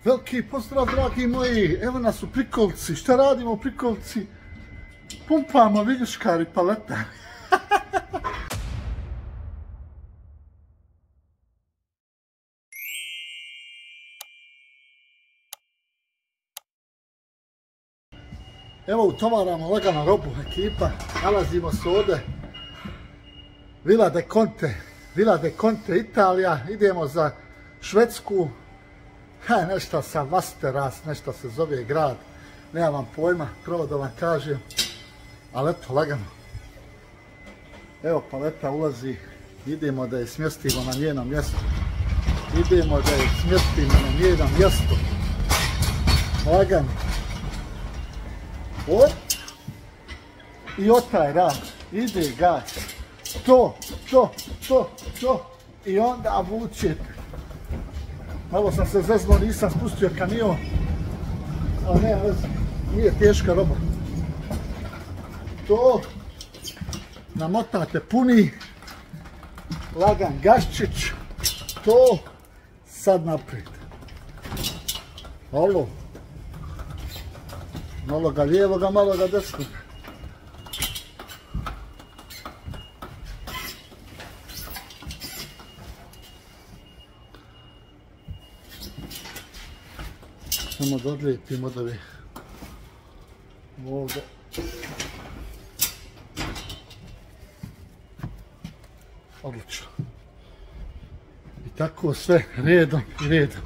Veliki pozdrav, dragi moji, evo nas u Prikolici. Šta radimo u Prikolici? Pumpamo viljuškari paleta. Evo utovaramo lagano robu, ekipa, nalazimo se ovdje. Villa de Conte, Italija, idemo za Švedsku. Nešto sa Vasteras, nešto se zove grad, nemam vam pojma, prvo da vam kažem, ali eto, lagano. Evo paleta ulazi, idemo da je smjestimo na njeno mjesto. Lagano. Op. I otaj rad, ide gas. To. I onda vučete. Malo sam se zeznuo, nisam spustio kamion, ali nema veze, nije teška roba. To namotate puni, lagan gaščić, to sad naprijed. Malo ga lijevoga, malo ga desnoga. Samo da odlijepimo da bi ovdje. Odlično. I tako sve redom i redom.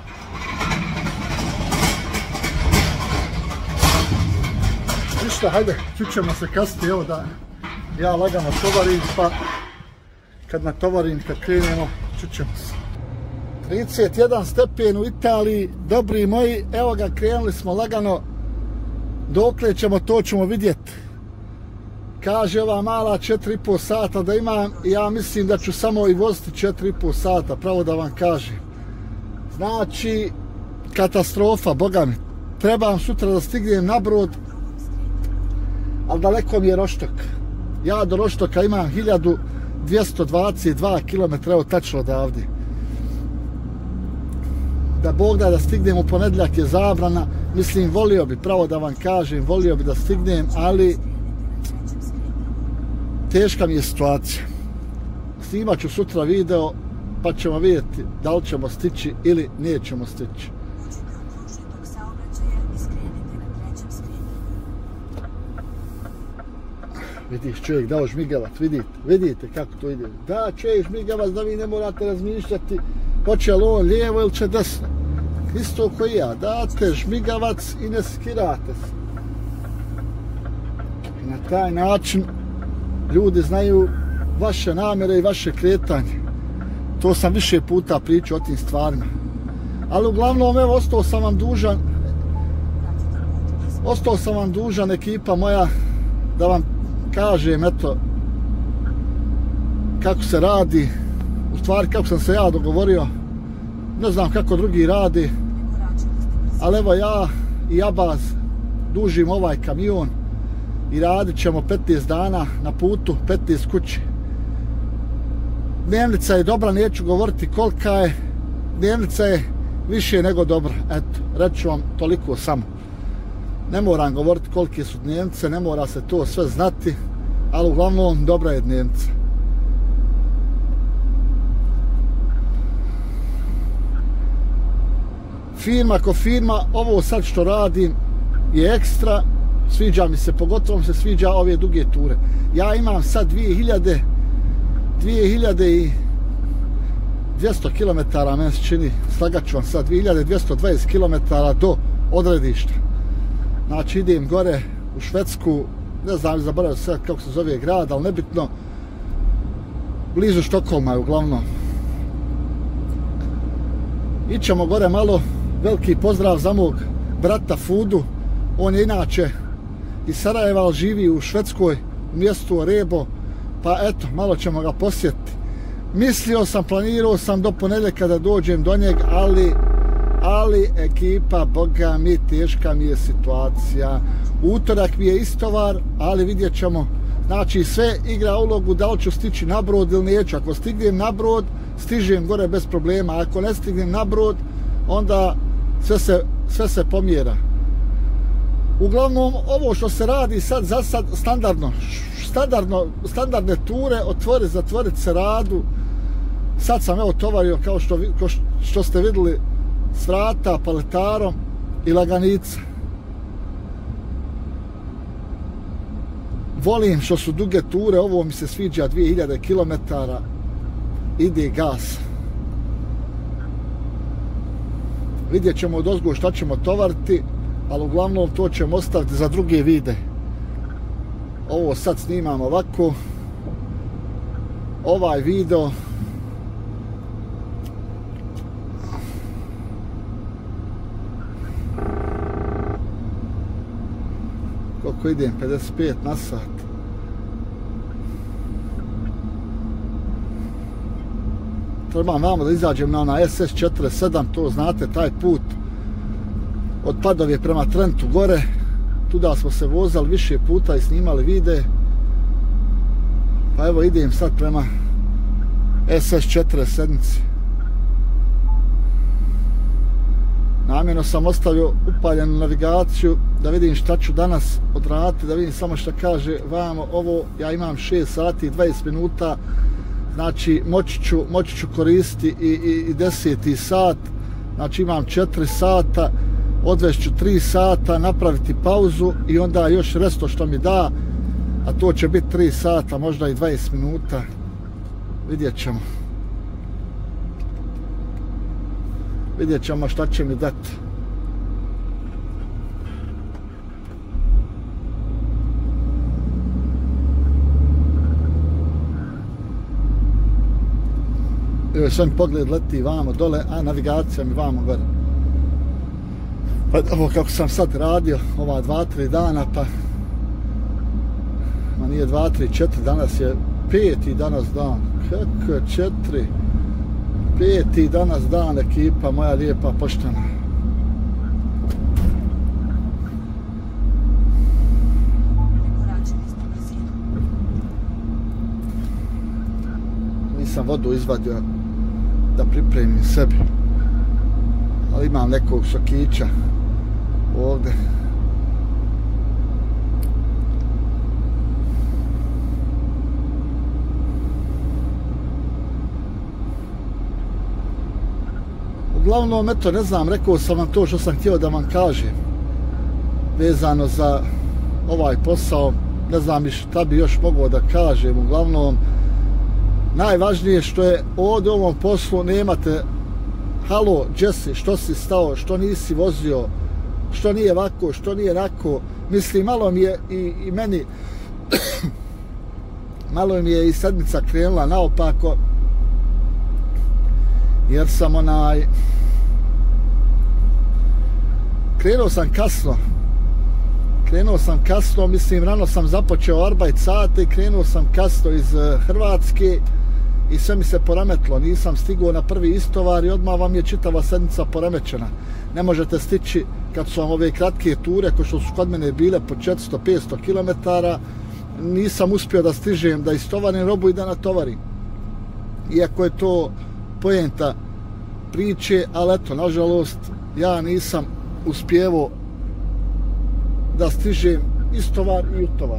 Ništa, hajde, čućemo se kasnije, evo da ja lagano tovarim, pa kad natovarim, kad krenemo, čućemo se. 31 stepen u Italiji, dobri moji, evo ga, krenuli smo lagano, dokle ćemo, to ćemo vidjeti. Kaže ova mala 4,5 sata da imam i ja mislim da ću samo i voziti 4,5 sata, pravo da vam kažem. Znači, katastrofa, boga mi. Trebam sutra da stignem na Brod, ali daleko mi je Roštok. Ja do Roštoka imam 1222 km, evo tačno odavde. Da Bog da stignem u ponedjeljak je zabrana, mislim volio bi, pravo da vam kažem, volio bi da stignem, ali teška mi je situacija. Snimat ću sutra video, pa ćemo vidjeti da li ćemo stići ili nećemo stići. Vidiš, čovjek dao žmigavac, vidite kako to ide. Da, čovjek žmigavac, da vi ne morate razmišljati hoće li on lijevo ili će desno. Isto koji ja, date žmigavac i ne skirate se. I na taj način ljudi znaju vaše namjere i vaše kretanje. To sam više puta pričao o tim stvarima. Ali uglavnom, evo, ostao sam vam dužan, ekipa moja, da vam kažem, eto, kako se radi, u stvari kako sam se ja dogovorio, ne znam kako drugi radi, ali evo ja i Abaz dužim ovaj kamion i radit ćemo 15 dana na putu, 15 kući. Dnevnica je dobra, neću govoriti kolika je, dnevnica je više nego dobra, eto, reću vam toliko samo. Ne moram govoriti kolike su dnevnice, ne mora se to sve znati, ali uglavnom dobra je dnevnica. Firma ko firma, ovo sad što radim je ekstra, sviđa mi se, pogotovo mi se sviđa ove duge ture. Ja imam sad 2200 km, meni se čini, slagat ću vam sad, 2220 km do odredišta. Znači idem gore u Švedsku, ne znam, zaboravio sve kako se zove grad, ali nebitno, blizu Štokholma je uglavnom. Ićemo gore malo, veliki pozdrav za mog brata Fudu, on je inače iz Sarajeva, ali živi u Švedskoj, u mjestu Rebo, pa eto, malo ćemo ga posjetiti. Planirao sam do ponedjeljka da dođem do njega, ali ekipa, boga mi, teška mi je situacija. Utorak mi je istovar, ali vidjet ćemo. Znači sve igra ulogu da li ću stići na Brod ili neću. Ako stignem na Brod, stižem gore bez problema. Ako ne stignem na Brod, onda sve se pomjera. Uglavnom, ovo što se radi sad za sad standardne ture, otvori, zatvorit se radu. Sad sam evo tovario kao što ste vidjeli s vrata, paletarom i laganica. Volim što su duge ture, ovo mi se sviđa 2000 km, ide gas. Vidjet ćemo odozgo šta ćemo tovariti, ali uglavnom to ćemo ostaviti za druge vide. Ovo sad snimam ovako. Ovaj video koliko idem, 55 na sat. Trebam vamo da izađem na ona SS47, to znate, taj put od Padovje prema Trentu gore. Tuda smo se vozali više puta i snimali vide. Pa evo idem sad prema SS47. Namjerno sam ostavio upaljenu navigaciju da vidim šta ću danas odraditi, da vidim samo šta kaže vamo ovo. Ja imam 6 sati i 20 minuta, znači moći ću koristiti i 10. sat, znači imam 4 sata, odvešću 3 sata, napraviti pauzu i onda još resto što mi da, a to će biti 3 sata, možda i 20 minuta, vidjet ćemo. Vidjet ćemo šta će mi dati. Evo sam pogled leti vamo dole, a navigacija mi vamo gore. Pa ovo kako sam sad radio, ova 2-3 dana, pa ma nije 2-3, 4, danas je 5. danas dan. Kako 4? 5. danas dan, ekipa moja lijepa poštena. Nisam vodu izvadio da pripremim sebi, ali imam nekog sokića ovdje. Uglavnom, eto, ne znam, rekao sam vam to što sam htio da vam kažem vezano za ovaj posao, ne znam šta bi još mogao da kažem. Uglavnom, najvažnije što je ovdje u ovom poslu nemate halo, Jesse, što si stao, što nisi vozio, što nije ovako, što nije onako. Mislim, malo mi je i meni malo mi je i sedmica krenula naopako, jer sam krenuo sam kasno, mislim, rano sam započeo arbajt sate, krenuo sam kasno iz Hrvatske i sve mi se poremetlo, nisam stigao na prvi istovar i odmah vam je čitava sedmica poremećena. Ne možete stići kad su vam ove kratke ture, ko što su kod mene bile po 400-500 km, nisam uspio da stižem, da istovarim robu i da natovarim. Iako je to poenta priče, ali eto, nažalost, ja nisam uspjevao da stižem istovar i utovar.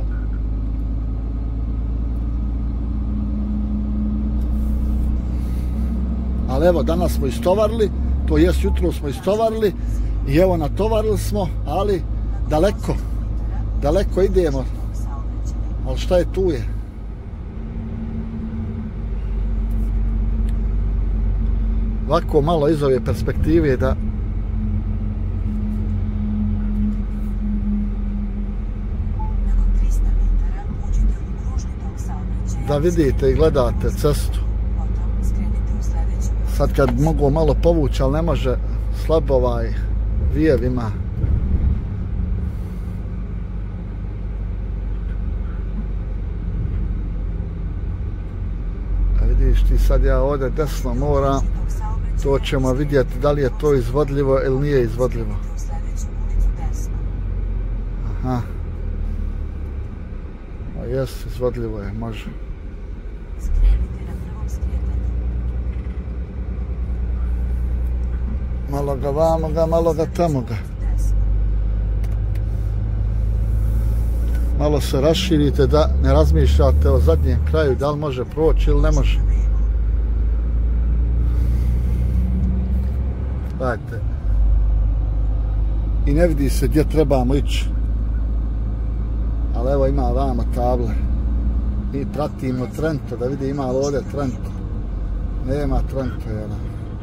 Ali evo, danas smo istovarili, to jest jutro smo istovarili i evo natovarili smo, ali daleko idemo. Ali šta je tu je? Ovako malo iz ove perspektive da vidite i gledate cestu. Sad kad mogu malo povući, ali ne može, slabo ovaj vijev ima. A vidiš ti, sad ja ovdje desno moram, to ćemo vidjeti da li je to izvodljivo ili nije izvodljivo. Aha. A jes, izvodljivo je, može. Malo ga vamo ga, malo ga tamo ga. Malo se raširite da ne razmišljate o zadnjem kraju, da li može proći ili ne može. Gledajte. I ne vidi se gdje trebamo ići. Ali evo ima vamo table. Mi pratimo Trento, da vidi ima li ovdje Trento. Nema Trento, jedan.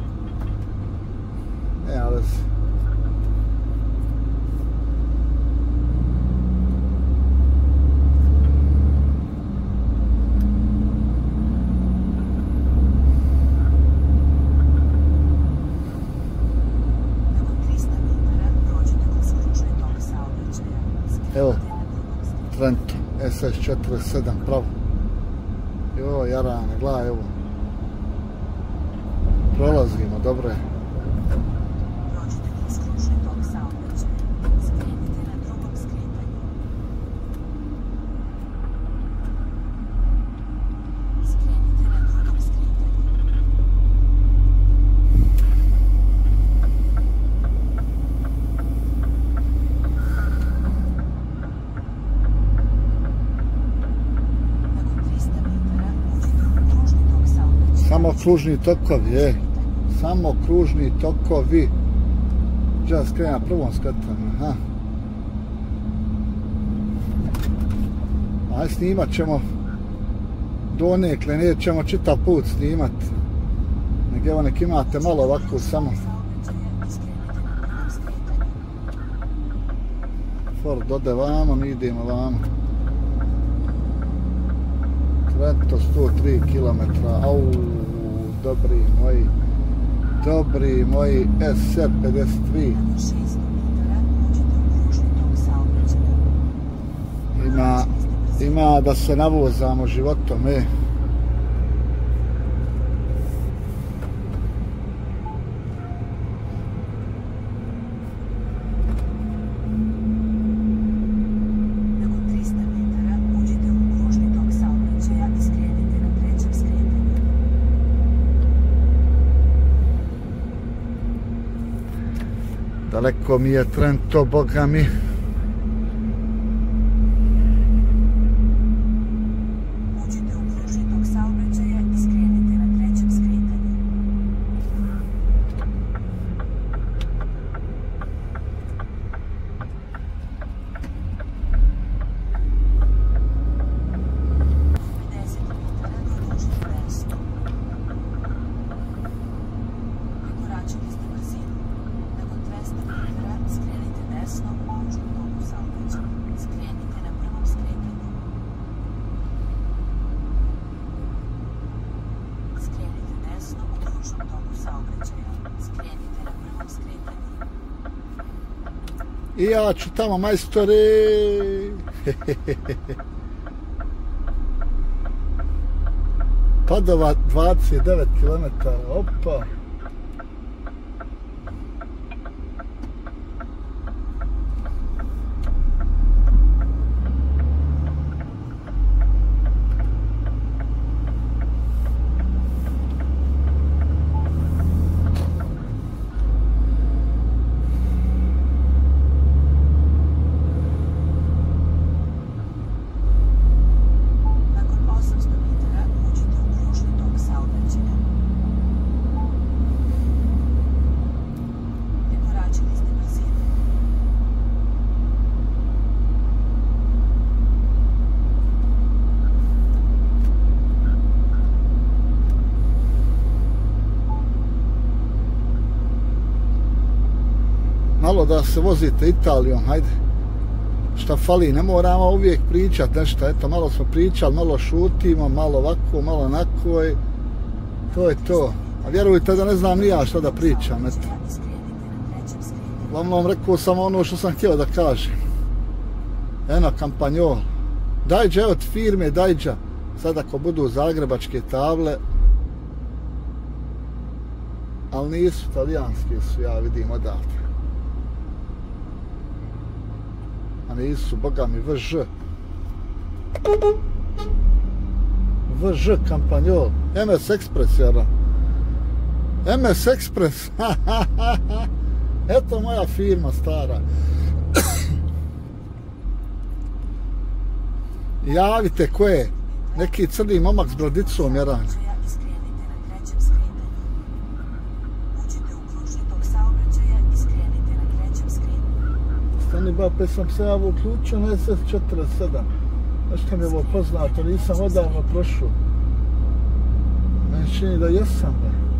Nema veze. Evo, Trento, SS47, pravo. Jo, jarane, gledaj, evo. Prolazimo, dobro je. Samo kružni tokovi, samo kružni tokovi. Ja skrenem na prvom skretanju, aha. Aj snimat ćemo donekle, nećemo čitav put snimat. Evo nek imate malo ovako samo. Ford ode vamo, mi idemo vamo. Trento 103 km, au, dobri moji SR53. Ima da se navozamo životom, Daleko mi je Trento, boga mi. Uđite u kružni tok saobraćaja i skrenite na trećem skretanju. I ja ću tamo, majstore. Padova 29 km, opa. Malo da se vozite Italijom, hajde. Šta fali, ne moramo uvijek pričat nešto, eto, malo smo pričali, malo šutimo, malo ovako, malo onako i to je to. A vjerujte da ne znam ni ja šta da pričam, eto. Vam rekao sam ono što sam htio da kažem. Eno, Campanjol. Dajđa od firme, Dajđa. Sad ako budu zagrebačke table, ali nisu, talijanske su, ja vidim odavde. A nisu, boga mi, VŽ. VŽ Campanjol. MS Express, jara. MS Express. Eto moja firma stara. Javite ko je. Neki crni momak s bradicom jedan. Stani ba, pa sam se ja ovo uključio na SS47. Nešto mi je ovo poznato, nisam odavno prošao. Meni čini da jesam.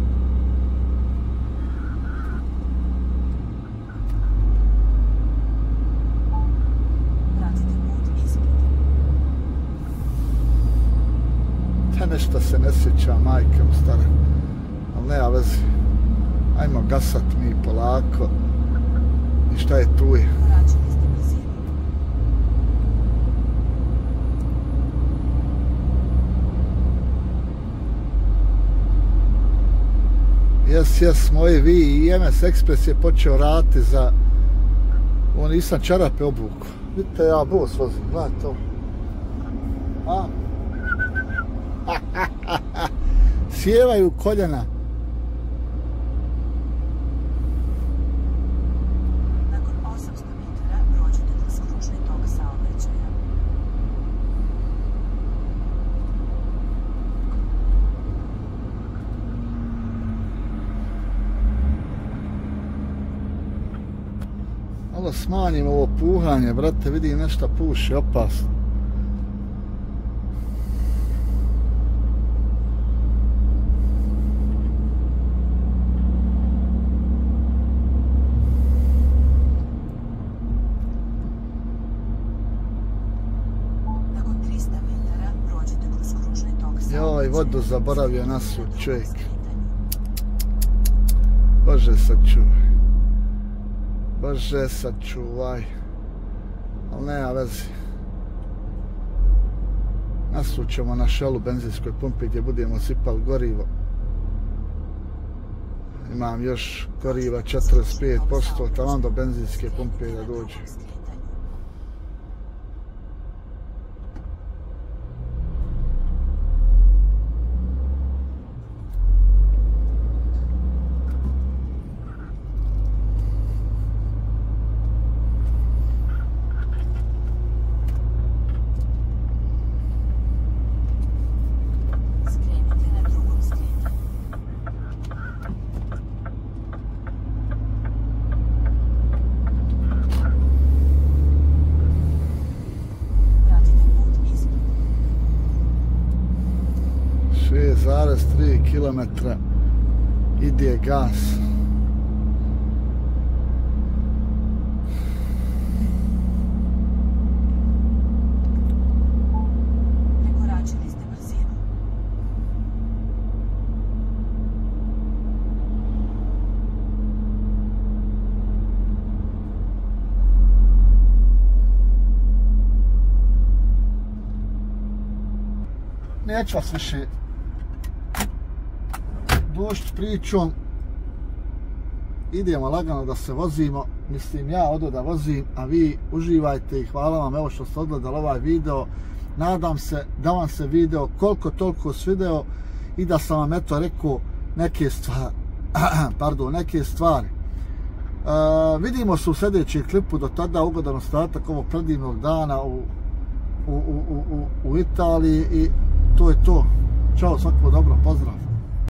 Nešto se ne sjeća, majke mu stara, ali nema vezi, ajmo gasat mi polako i šta je tu je. Jes, moji vi i MS Express je počeo raditi za, ovo nisam čarape obuku, vidite ja bos vozim, gledajte ovo. A? Sjevaju koljena. Nakon 800 metara prođite kroz kružni tok saobraćaja. Malo smanjim ovo puhanje, brate, vidim nešto puši, opasno. Joj, vodu zaboravio nasu, čovjek. Bože sačuvaj. Bože sačuvaj. Ali nema vezi. Nasut ćemo na Shellu benzinskoj pumpi gdje budemo sipali gorivo. Imam još goriva 45%, tamo do benzinske pumpe da dođe. Zarez 3 km ide gas. Prekoračili ste brzinu. Neću vas više dužiti pričom, idemo lagano da se vozimo, mislim ja odo da vozim, a vi uživajte i hvala vam evo što ste odgledali ovaj video, nadam se da vam se video koliko toliko svideo i da sam vam eto rekao neke stvari, neke stvari. Vidimo se u sljedećem klipu, do tada ugodan ostatak ovog predivnog dana u Italiji i to je to. Ćao, svako dobro, pozdrav.